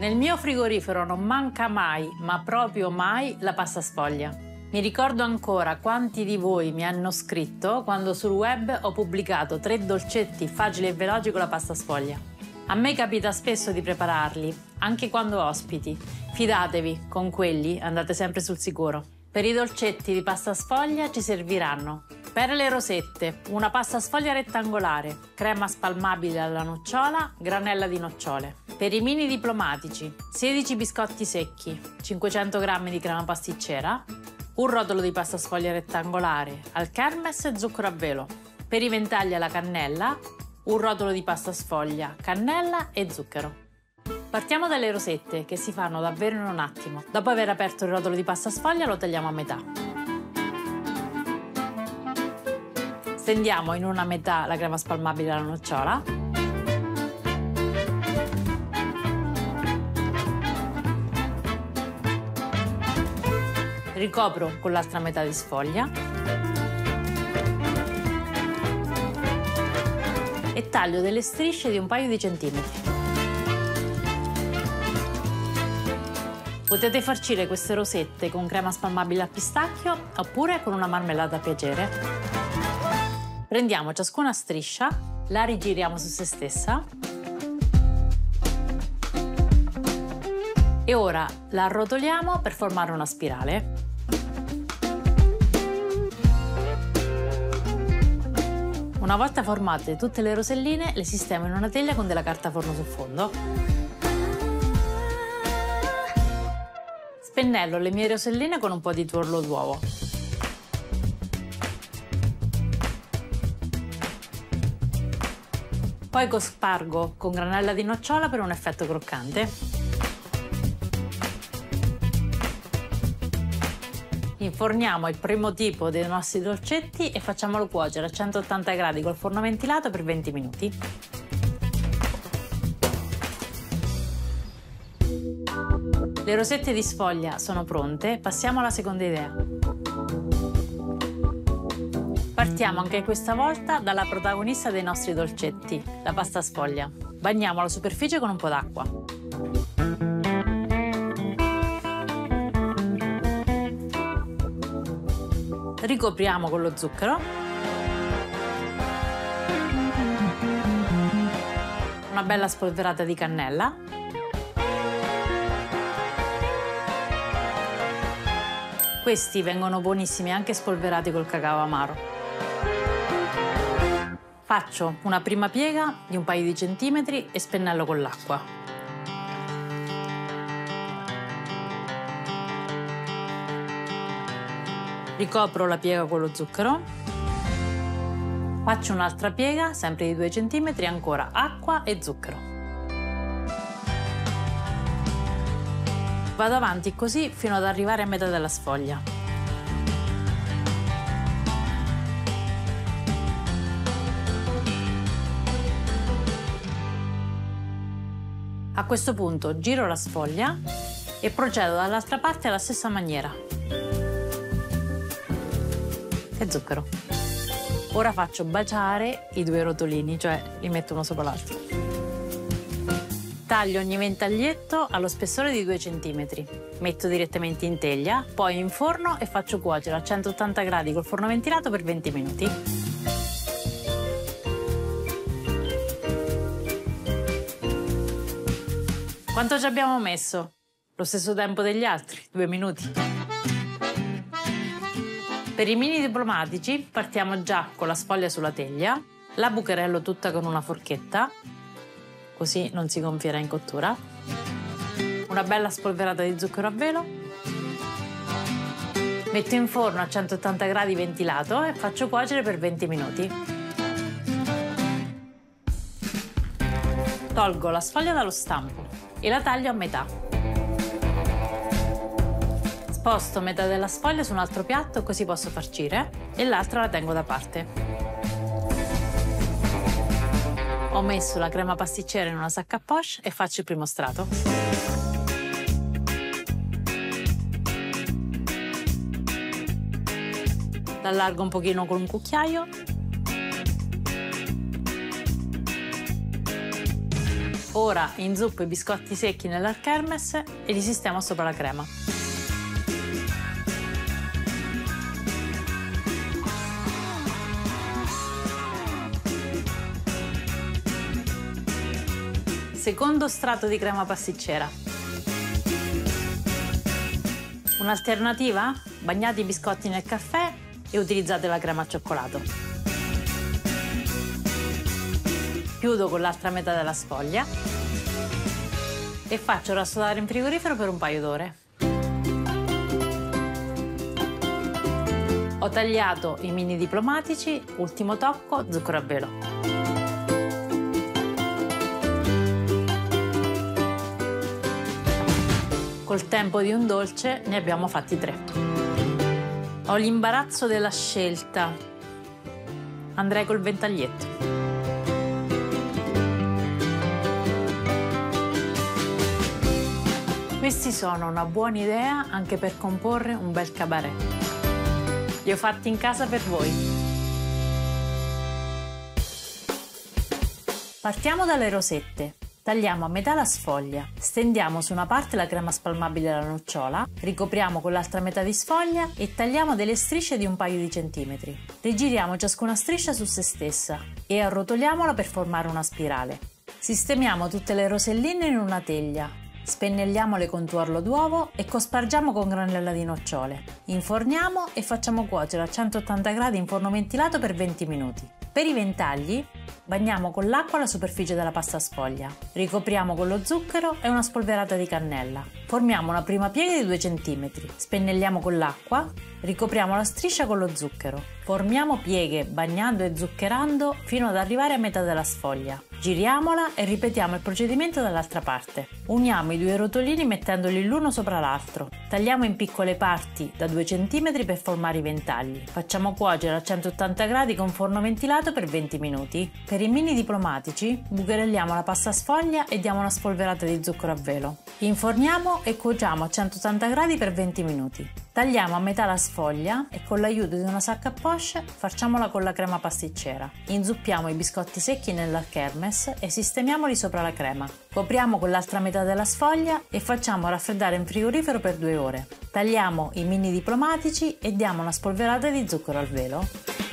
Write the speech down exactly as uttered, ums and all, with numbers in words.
Nel mio frigorifero non manca mai, ma proprio mai, la pasta sfoglia. Mi ricordo ancora quanti di voi mi hanno scritto quando sul web ho pubblicato tre dolcetti facili e veloci con la pasta sfoglia. A me capita spesso di prepararli, anche quando ospiti. Fidatevi, con quelli andate sempre sul sicuro. Per i dolcetti di pasta sfoglia ci serviranno: per le rosette, una pasta sfoglia rettangolare, crema spalmabile alla nocciola, granella di nocciole. Per i mini diplomatici, sedici biscotti secchi, cinquecento grammi di crema pasticcera, un rotolo di pasta sfoglia rettangolare al kermes e zucchero a velo. Per i ventagli alla cannella, un rotolo di pasta sfoglia, cannella e zucchero. Partiamo dalle rosette, che si fanno davvero in un attimo. Dopo aver aperto il rotolo di pasta sfoglia lo tagliamo a metà. Stendiamo in una metà la crema spalmabile alla nocciola. Ricopro con l'altra metà di sfoglia e taglio delle strisce di un paio di centimetri. Potete farcire queste rosette con crema spalmabile al pistacchio oppure con una marmellata a piacere. Prendiamo ciascuna striscia, la rigiriamo su se stessa e ora la arrotoliamo per formare una spirale. Una volta formate tutte le roselline, le sistemo in una teglia con della carta forno sul fondo. Spennello le mie roselline con un po' di tuorlo d'uovo. Poi cospargo con granella di nocciola per un effetto croccante. Inforniamo il primo tipo dei nostri dolcetti e facciamolo cuocere a centottanta gradi col forno ventilato per venti minuti. Le rosette di sfoglia sono pronte, passiamo alla seconda idea. Partiamo anche questa volta dalla protagonista dei nostri dolcetti, la pasta sfoglia. Bagniamo la superficie con un po' d'acqua. Ricopriamo con lo zucchero. Una bella spolverata di cannella. Questi vengono buonissimi anche spolverati col cacao amaro. Faccio una prima piega di un paio di centimetri e spennello con l'acqua. Ricopro la piega con lo zucchero. Faccio un'altra piega, sempre di due centimetri, ancora acqua e zucchero. Vado avanti così fino ad arrivare a metà della sfoglia. A questo punto giro la sfoglia e procedo dall'altra parte alla stessa maniera. E zucchero. Ora faccio baciare i due rotolini, cioè li metto uno sopra l'altro. Taglio ogni ventaglietto allo spessore di due centimetri. Metto direttamente in teglia, poi in forno e faccio cuocere a centottanta gradi col forno ventilato per venti minuti. Quanto ci abbiamo messo? Lo stesso tempo degli altri, due minuti. Per i mini diplomatici partiamo già con la sfoglia sulla teglia, la bucherello tutta con una forchetta, così non si gonfierà in cottura, una bella spolverata di zucchero a velo, metto in forno a centottanta gradi ventilato e faccio cuocere per venti minuti. Tolgo la sfoglia dallo stampo e la taglio a metà. Sposto metà della sfoglia su un altro piatto così posso farcire e l'altra la tengo da parte. Ho messo la crema pasticcera in una sacca a poche e faccio il primo strato. L'allargo un pochino con un cucchiaio. Ora inzuppo i biscotti secchi nell'Hermes e li sistemo sopra la crema. Secondo strato di crema pasticcera. Un'alternativa? Bagnate i biscotti nel caffè e utilizzate la crema al cioccolato. Chiudo con l'altra metà della sfoglia e faccio rassodare in frigorifero per un paio d'ore. Ho tagliato i mini diplomatici, ultimo tocco, zucchero a velo. Col tempo di un dolce ne abbiamo fatti tre. Ho l'imbarazzo della scelta. Andrei col ventaglietto. Questi sono una buona idea anche per comporre un bel cabaret. Li ho fatti in casa per voi. Partiamo dalle rosette. Tagliamo a metà la sfoglia, stendiamo su una parte la crema spalmabile della nocciola, ricopriamo con l'altra metà di sfoglia e tagliamo delle strisce di un paio di centimetri. Rigiriamo ciascuna striscia su se stessa e arrotoliamola per formare una spirale. Sistemiamo tutte le roselline in una teglia, spennelliamole con tuorlo d'uovo e cospargiamo con granella di nocciole. Inforniamo e facciamo cuocere a centottanta gradi in forno ventilato per venti minuti. Per i ventagli bagniamo con l'acqua la superficie della pasta sfoglia, ricopriamo con lo zucchero e una spolverata di cannella. Formiamo una prima piega di due centimetri, spennelliamo con l'acqua, ricopriamo la striscia con lo zucchero. Formiamo pieghe bagnando e zuccherando fino ad arrivare a metà della sfoglia. Giriamola e ripetiamo il procedimento dall'altra parte. Uniamo i due rotolini mettendoli l'uno sopra l'altro. Tagliamo in piccole parti da due centimetri per formare i ventagli. Facciamo cuocere a centottanta gradi con forno ventilato per venti minuti. Per i mini diplomatici bucherelliamo la pasta sfoglia e diamo una spolverata di zucchero a velo. Inforniamo e cuociamo a centottanta gradi per venti minuti. Tagliamo a metà la sfoglia e con l'aiuto di una sacca a poche facciamola con la crema pasticcera. Inzuppiamo i biscotti secchi nell'Hermes e sistemiamoli sopra la crema. Copriamo con l'altra metà della sfoglia e facciamo raffreddare in frigorifero per due ore. Tagliamo i mini diplomatici e diamo una spolverata di zucchero al velo.